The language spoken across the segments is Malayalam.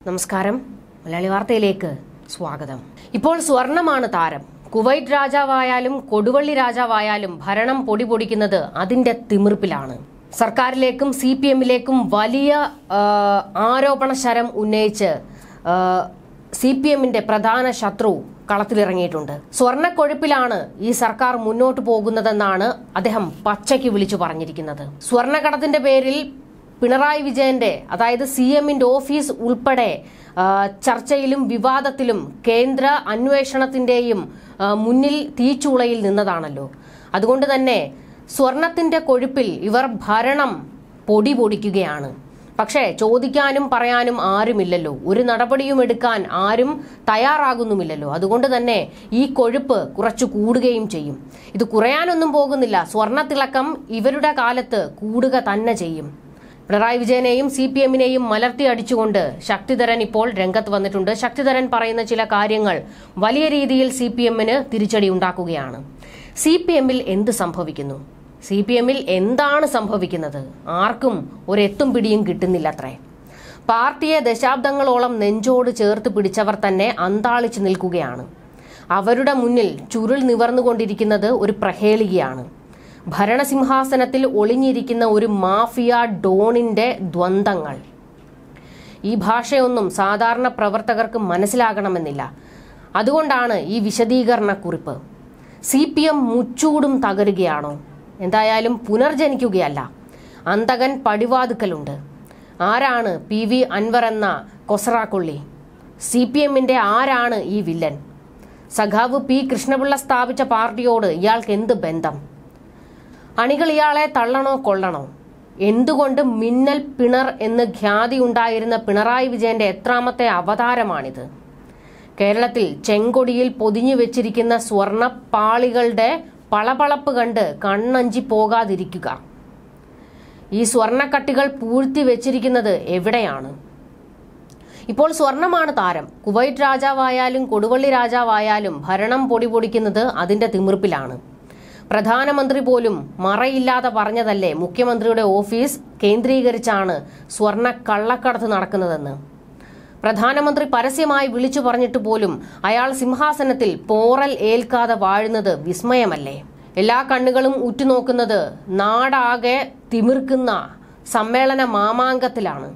നമസ്കാരം, മലയാളി വാർത്തയിലേക്ക് സ്വാഗതം. ഇപ്പോൾ സ്വർണമാണ് താരം. കുവൈറ്റ് രാജാവായാലും കൊടുവള്ളി രാജാവായാലും ഭരണം പൊടിപൊടിക്കുന്നത് അതിന്റെ തിമിർപ്പിലാണ്. സർക്കാരിലേക്കും CPM-ലേക്കും വലിയ ആരോപണ ശരം ഉന്നയിച്ച് CPM-ന്റെ പ്രധാന ശത്രു കളത്തിലിറങ്ങിയിട്ടുണ്ട്. സ്വർണ്ണക്കൊഴുപ്പിലാണ് ഈ സർക്കാർ മുന്നോട്ട് പോകുന്നതെന്നാണ് അദ്ദേഹം പച്ചയ്ക്ക് വിളിച്ചു പറഞ്ഞിരിക്കുന്നത്. സ്വർണ്ണക്കടത്തിന്റെ പേരിൽ പിണറായി വിജയന്റെ, അതായത് CM-ന്റെ ഓഫീസ് ഉൾപ്പെടെ ചർച്ചയിലും വിവാദത്തിലും കേന്ദ്ര അന്വേഷണത്തിന്റെയും മുന്നിൽ തീച്ചൂളയിൽ നിന്നതാണല്ലോ. അതുകൊണ്ട് തന്നെ സ്വർണത്തിന്റെ കൊഴുപ്പിൽ ഇവർ ഭരണം പൊടിപൊടിക്കുകയാണ്. പക്ഷേ ചോദിക്കാനും പറയാനും ആരുമില്ലല്ലോ, ഒരു നടപടിയും എടുക്കാൻ ആരും തയ്യാറാകുന്നുമില്ലല്ലോ. അതുകൊണ്ട് തന്നെ ഈ കൊഴുപ്പ് കുറച്ചു കൂടുകയും ചെയ്യും. ഇത് കുറയാനൊന്നും പോകുന്നില്ല. സ്വർണത്തിളക്കം ഇവരുടെ കാലത്ത് കൂടുക തന്നെ ചെയ്യും. പിണറായി വിജയനെയും CPM-നെയും മലർത്തി അടിച്ചുകൊണ്ട് ശക്തിധരൻ ഇപ്പോൾ രംഗത്ത് വന്നിട്ടുണ്ട്. ശക്തിധരൻ പറയുന്ന ചില കാര്യങ്ങൾ വലിയ രീതിയിൽ CPM-ന് തിരിച്ചടി ഉണ്ടാക്കുകയാണ്. CPM-ൽ എന്ത് സംഭവിക്കുന്നു? CPM-ൽ എന്താണ് സംഭവിക്കുന്നത്? ആർക്കും ഒരെത്തും പിടിയും കിട്ടുന്നില്ലത്രേ. പാർട്ടിയെ ദശാബ്ദങ്ങളോളം നെഞ്ചോട് ചേർത്ത് പിടിച്ചവർ തന്നെ അന്താളിച്ചു നിൽക്കുകയാണ്. അവരുടെ മുന്നിൽ ചുരുൾ നിവർന്നുകൊണ്ടിരിക്കുന്നത് ഒരു പ്രഹേളികയാണ്. ഭരണസിംഹാസനത്തിൽ ഒളിഞ്ഞിരിക്കുന്ന ഒരു മാഫിയ ഡോണിന്റെ ദ്വന്ദ്ങ്ങൾ. ഈ ഭാഷയൊന്നും സാധാരണ പ്രവർത്തകർക്ക് മനസ്സിലാകണമെന്നില്ല. അതുകൊണ്ടാണ് ഈ വിശദീകരണക്കുറിപ്പ്. CPM മുച്ചൂടും തകരുകയാണോ? എന്തായാലും പുനർജനിക്കുകയല്ല. അന്തകൻ പടിവാതുക്കലുണ്ട്. ആരാണ് PV അൻവർ എന്ന കൊസറാക്കൊള്ളി? CPM-ന്റെ ആരാണ് ഈ വില്ലൻ? സഖാവ് P കൃഷ്ണപിള്ള സ്ഥാപിച്ച പാർട്ടിയോട് ഇയാൾക്ക് എന്ത് ബന്ധം? അണികൾ ഇയാളെ തള്ളണോ കൊള്ളണോ? എന്തുകൊണ്ട് മിന്നൽ പിണർ എന്ന് ഖ്യാതി ഉണ്ടായിരുന്ന പിണറായി വിജയന്റെ എത്രാമത്തെ അവതാരമാണിത്? കേരളത്തിൽ ചെങ്കൊടിയിൽ പൊതിഞ്ഞു വെച്ചിരിക്കുന്ന സ്വർണപ്പാളികളുടെ പളപളപ്പ് കണ്ട് കണ്ണഞ്ചി പോകാതിരിക്കുക. ഈ സ്വർണക്കട്ടികൾ പൂഴ്ത്തി വെച്ചിരിക്കുന്നത് എവിടെയാണ്? ഇപ്പോൾ സ്വർണമാണ് താരം. കുവൈറ്റ് രാജാവായാലും കൊടുവള്ളി രാജാവായാലും ഭരണം പൊടിപൊടിക്കുന്നത് അതിന്റെ തിമിർപ്പിലാണ്. പ്രധാനമന്ത്രി പോലും മറയില്ലാതെ പറഞ്ഞതല്ലേ മുഖ്യമന്ത്രിയുടെ ഓഫീസ് കേന്ദ്രീകരിച്ചാണ് സ്വർണ്ണ കള്ളക്കടത്ത് നടക്കുന്നതെന്ന്. പ്രധാനമന്ത്രി പരസ്യമായി വിളിച്ചു പറഞ്ഞിട്ട് പോലും അയാൾ സിംഹാസനത്തിൽ പോറൽ ഏൽക്കാതെ വാഴുന്നത് വിസ്മയമല്ലേ? എല്ലാ കണ്ണുകളും ഉറ്റുനോക്കുന്നത് നാടാകെ തിമിർക്കുന്ന സമ്മേളന മാമാങ്കത്തിലാണ്.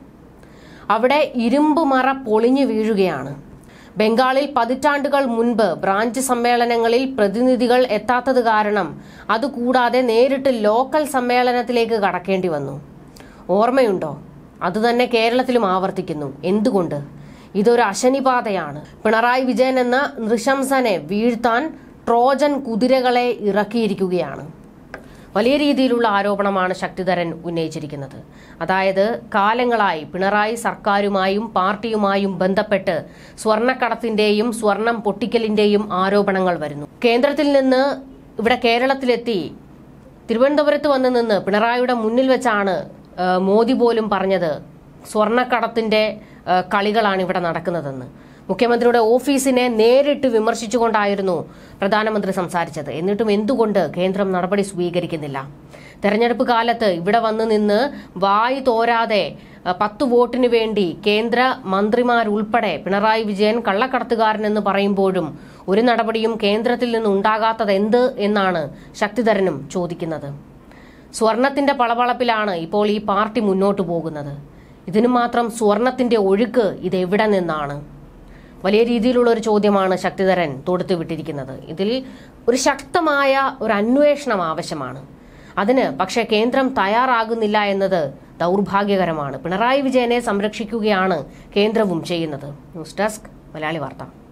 അവിടെ ഇരുമ്പ് മറ പൊളിഞ്ഞു വീഴുകയാണ്. ബംഗാളിൽ പതിറ്റാണ്ടുകൾ മുൻപ് ബ്രാഞ്ച് സമ്മേളനങ്ങളിൽ പ്രതിനിധികൾ എത്താത്തത് കാരണം അതുകൂടാതെ നേരിട്ട് ലോക്കൽ സമ്മേളനത്തിലേക്ക് കടക്കേണ്ടി വന്നു. ഓർമ്മയുണ്ടോ? അതുതന്നെ കേരളത്തിലും ആവർത്തിക്കുന്നു. എന്തുകൊണ്ട്? ഇതൊരു അശനിപാതയാണ്. പിണറായി വിജയൻ എന്ന നൃശംസനെ വീഴ്ത്താൻ ട്രോജൻ കുതിരകളെ ഇറക്കിയിരിക്കുകയാണ്. വലിയ രീതിയിലുള്ള ആരോപണമാണ് ശക്തിധരൻ ഉന്നയിച്ചിരിക്കുന്നത്. അതായത് കാലങ്ങളായി പിണറായി സർക്കാരുമായും പാർട്ടിയുമായും ബന്ധപ്പെട്ട് സ്വർണ്ണക്കടത്തിന്റെയും സ്വർണം പൊട്ടിക്കലിന്റെയും ആരോപണങ്ങൾ വരുന്നു. കേന്ദ്രത്തിൽ നിന്ന് ഇവിടെ കേരളത്തിലെത്തി തിരുവനന്തപുരത്ത് വന്ന് നിന്ന് പിണറായിയുടെ മുന്നിൽ വെച്ചാണ് മോദി പോലും പറഞ്ഞത് സ്വർണ്ണക്കടത്തിന്റെ കളികളാണ് ഇവിടെ നടക്കുന്നതെന്ന്. മുഖ്യമന്ത്രിയുടെ ഓഫീസിനെ നേരിട്ട് വിമർശിച്ചുകൊണ്ടായിരുന്നു പ്രധാനമന്ത്രി സംസാരിച്ചത്. എന്നിട്ടും എന്തുകൊണ്ട് കേന്ദ്രം നടപടി സ്വീകരിക്കുന്നില്ല? തെരഞ്ഞെടുപ്പ് കാലത്ത് ഇവിടെ വന്ന് നിന്ന് വായി തോരാതെ 10 വോട്ടിന് വേണ്ടി കേന്ദ്ര മന്ത്രിമാരുൾപ്പെടെ പിണറായി വിജയൻ കള്ളക്കടത്തുകാരനെന്ന് പറയുമ്പോഴും ഒരു നടപടിയും കേന്ദ്രത്തിൽ നിന്ന് ഉണ്ടാകാത്തത് എന്ത് എന്നാണ് ശക്തിധരനും ചോദിക്കുന്നത്. സ്വർണത്തിന്റെ പളപളപ്പിലാണ് ഇപ്പോൾ ഈ പാർട്ടി മുന്നോട്ട് പോകുന്നത്. ഇതിനു മാത്രം സ്വർണത്തിന്റെ ഒഴുക്ക് ഇതെവിടെ നിന്നാണ്? വലിയ രീതിയിലുള്ള ഒരു ചോദ്യമാണ് ശക്തിധരൻ തൊടുത്തു വിട്ടിരിക്കുന്നത്. ഇതിൽ ഒരു ശക്തമായ ഒരു അന്വേഷണം ആവശ്യമാണ്. അതിന് പക്ഷേ കേന്ദ്രം തയ്യാറാകുന്നില്ല എന്നത് ദൗർഭാഗ്യകരമാണ്. പിണറായി വിജയനെ സംരക്ഷിക്കുകയാണ് കേന്ദ്രവും ചെയ്യുന്നത്. ന്യൂസ് ഡെസ്ക് മലയാളി വാർത്ത.